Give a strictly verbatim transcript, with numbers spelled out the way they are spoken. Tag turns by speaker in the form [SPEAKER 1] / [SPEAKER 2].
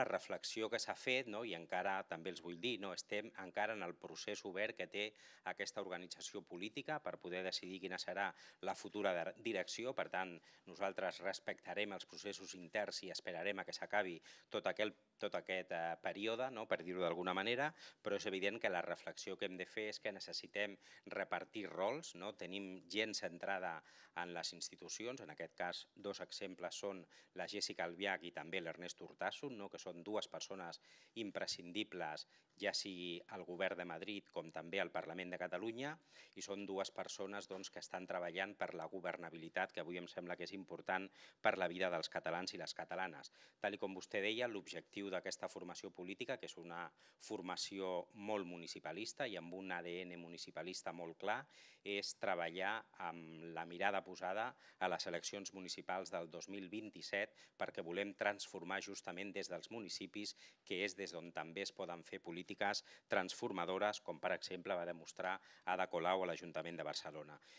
[SPEAKER 1] la reflexió que s'ha fet, no? I encara també els vull dir, no? Estem encara en el procés obert que té aquesta organització política per poder decidir quina serà la futura direcció. Per tant, nosaltres respectarem els processos interns i esperarem a que s'acabi tot aquell tot aquest eh, període, no? Per dir-ho d'alguna manera, però és evident que la reflexió que hem de fer és que necessitem repartir rols, no? Tenim gent centrada en les institucions, en aquest cas dos exemples són la Jessica Albiach i també l'Ernest Urtasun, no? Que són dues persones imprescindibles, ja sigui al Govern de Madrid com també al Parlament de Catalunya, i són dues persones doncs, que estan treballant per la governabilitat, que avui em sembla que és important per la vida dels catalans i les catalanes. Tal com vostè deia, l'objectiu d'aquesta formació política, que és una formació molt municipalista i amb un A D N municipalista molt clar, és treballar amb la mirada posada a les eleccions municipals del dos mil vint-i-set perquè volem transformar justament des dels municipis, que és des d'on també es poden fer polítiques transformadores, com per exemple va demostrar Ada Colau a l'Ajuntament de Barcelona.